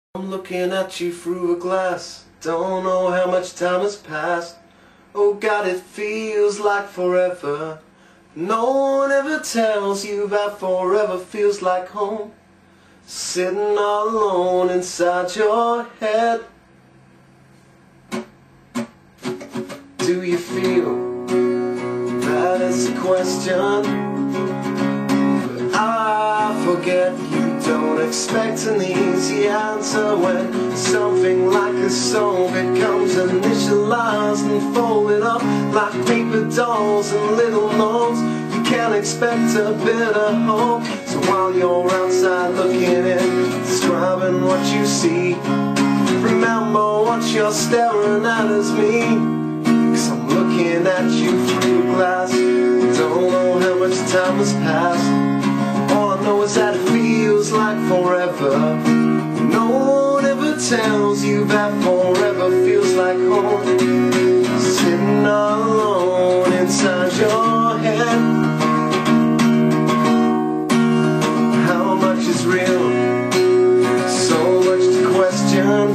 I'm looking at you through a glass. Don't know how much time has passed. Oh God, it feels like forever. No one ever tells you that forever feels like home. Sitting all alone inside your head. Do you feel that is a question? But I forget you don't expect an easy answer when something like a song becomes initialized and folded up like paper dolls and little notes. You can't expect a bit of hope. So while you're outside looking in, describing what you see, remember what you're staring at is me. 'Cause I'm looking at you through glass. Don't know how much time has passed. All I know is that it feels like forever. No one ever tells you that forever feels like home. Sitting all alone inside your head. How much is real? So much to question.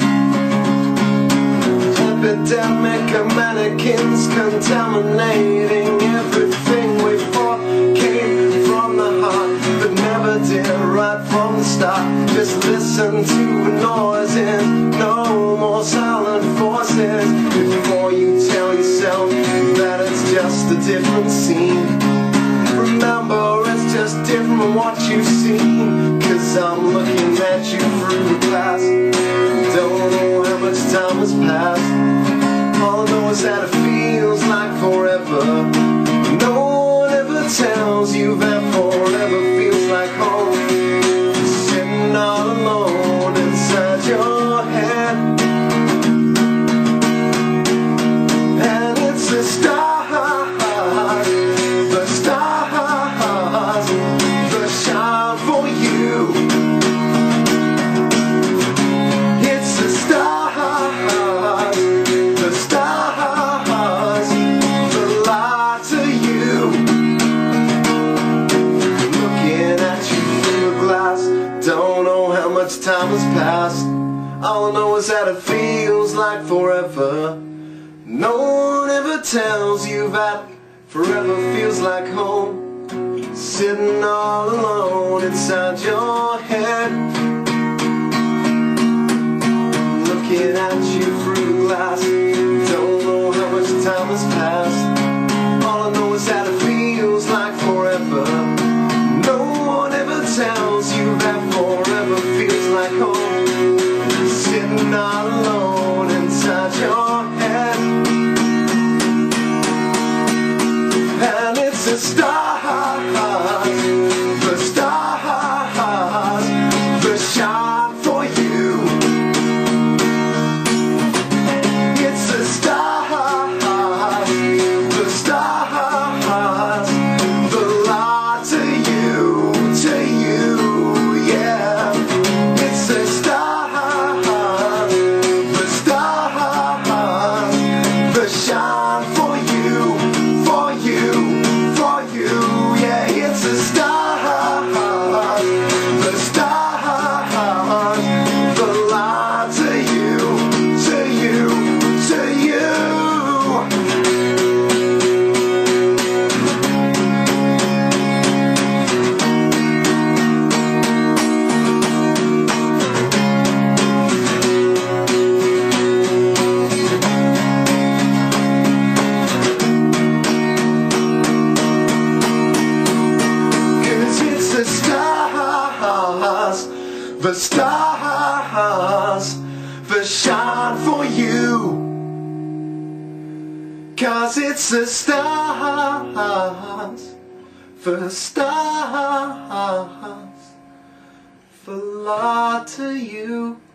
Epidemic of mannequins contaminating everything we thought came from the heart, but never did right from the start. Just listen to the noises, no more silent voices, before you tell yourself that it's just a different scene. Remember, it's just different from what you've seen. 'Cause I'm looking at you through the glass. Don't know how much time has passed. All I know is that it feels like forever. No one ever tells you that forever feels like home. Sitting all alone inside your head. And it's the stars that shine for you. It's the stars Don't know how much time has passed. All I know is that it feels like forever. No one ever tells you that forever feels like home. Sitting all alone inside your head. Looking at you through the glass. Don't know how much time has passed. All I know is that it feels like forever. No one ever tells you that forever feels like home. Sitting all alone inside your head. And it's the stars that shine for you. It's the stars that lie to you, yeah. It's the stars that shine for you, yeah. It's the stars that lie to you. The stars that shine for you. 'Cause it's the stars that lie to you.